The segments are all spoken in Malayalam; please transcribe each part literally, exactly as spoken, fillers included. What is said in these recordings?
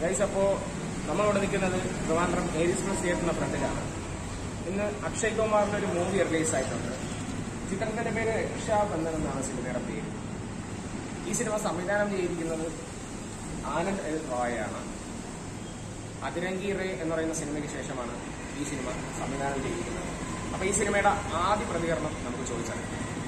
ഗൈസ്, അപ്പോൾ നമ്മളിവിടെ നിൽക്കുന്നത് ട്രിവാൻഡ്രം ഏരിയസ് തിയേറ്ററിന്റെ ഫ്രണ്ടിലാണ്. ഇന്ന് അക്ഷയ് കുമാറിന്റെ ഒരു മൂവി റിലീസ് ആയിട്ടുണ്ട്. ചിത്രത്തിന്റെ പേര് രക്ഷാബന്ധൻ എന്നാണ് സിനിമയുടെ പേര്. ഈ സിനിമ സംവിധാനം ചെയ്തിരിക്കുന്നത് ആനന്ദ് എൽ റോയാണ്. അതിരംഗി റേ എന്ന് പറയുന്ന സിനിമയ്ക്ക് ശേഷമാണ് ഈ സിനിമ സംവിധാനം ചെയ്തിരിക്കുന്നത്. അപ്പൊ ഈ സിനിമയുടെ ആദ്യ പ്രതികരണം നമുക്ക് ചോദിച്ചാൽ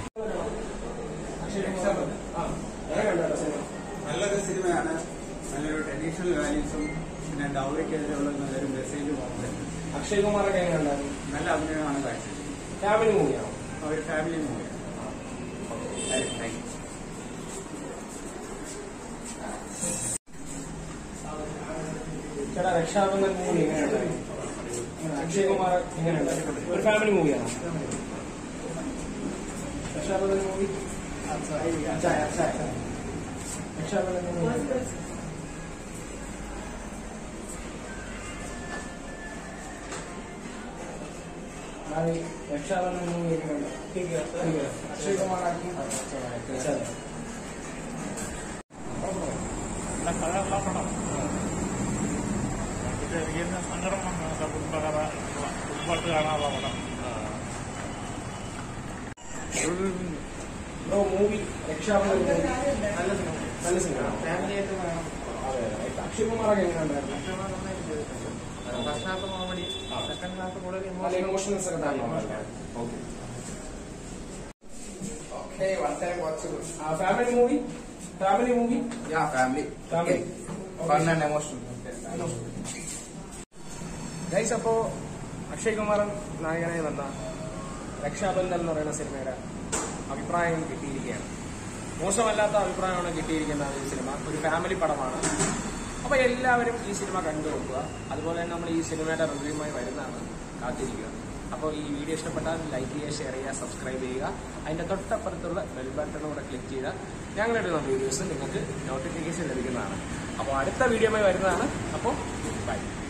നല്ലൊരു സിനിമയാണ്. നല്ലൊരു ട്രഡീഷണൽ വാല്യൂസും പിന്നെ ഡൗറിക്കെതിരെയുള്ള നല്ലൊരു മെസ്സേജും ഉണ്ട്. അക്ഷയ് കുമാറൊക്കെ എങ്ങനെയുണ്ടായിരുന്നു? നല്ല അഭിനയമാണ് കാഴ്ച. ഫാമിലി മൂവിയാണോ? ഒരു ഫാമിലി മൂവിയാണ്. ചേട്ടാ, രക്ഷാബന്ധൻ മൂവി എങ്ങനെയുണ്ടായിരുന്നു? അക്ഷയ് കുമാർ എങ്ങനെയുണ്ടായിരുന്നു? ഒരു ഫാമിലി മൂവിയാണോ Rakshabandhan movie? Rakshabandhan movie Rakshabandhan movie എങ്ങനെയുണ്ട്? അക്ഷയ് കുമാർ ആക്കി സങ്കടം വന്ന കുടുംബകഥ കുടുംബമായിട്ട് കാണാനുള്ള പടം. ബ്രോ, മൂവി രക്ഷാബന്ധൻ മൂവി നല്ല സിനിമ, നല്ല സിനിമ ഫാമിലിയായിട്ട് വേണം. അക്ഷയ് കുമാറൊക്കെ എങ്ങനെയുണ്ടായിരുന്നു? First half comedy, second half കൂടുതൽ നല്ല ഇമോഷണൽസ് ഒക്കെ family movie family movie family family fun and emotional. Guys, അപ്പോ അക്ഷയ് കുമാരൻ നായകനായി വന്ന രക്ഷാബന്ധൻ എന്ന് പറയുന്ന സിനിമയുടെ അഭിപ്രായം കിട്ടിയിരിക്കുകയാണ്. മോശമല്ലാത്ത അഭിപ്രായമാണ് കിട്ടിയിരിക്കുന്ന ഈ സിനിമ. ഒരു ഫാമിലി പടമാണ്. അപ്പൊ എല്ലാവരും ഈ സിനിമ കണ്ടു നോക്കുക. അതുപോലെ തന്നെ നമ്മൾ ഈ സിനിമയുടെ റിവ്യൂമായി വരുന്നതാണ്, കാത്തിരിക്കുക. അപ്പോൾ ഈ വീഡിയോ ഇഷ്ടപ്പെട്ടാൽ ലൈക്ക് ചെയ്യുക, ഷെയർ ചെയ്യുക, സബ്സ്ക്രൈബ് ചെയ്യുക. അതിന്റെ തൊട്ടപ്പുറത്തുള്ള ബെൽ ബട്ടൺ കൂടെ ക്ലിക്ക് ചെയ്താൽ ഞങ്ങളിടുന്ന വീഡിയോസ് നിങ്ങൾക്ക് നോട്ടിഫിക്കേഷൻ ലഭിക്കുന്നതാണ്. അപ്പോൾ അടുത്ത വീഡിയോമായി വരുന്നതാണ്. അപ്പോൾ ബൈ.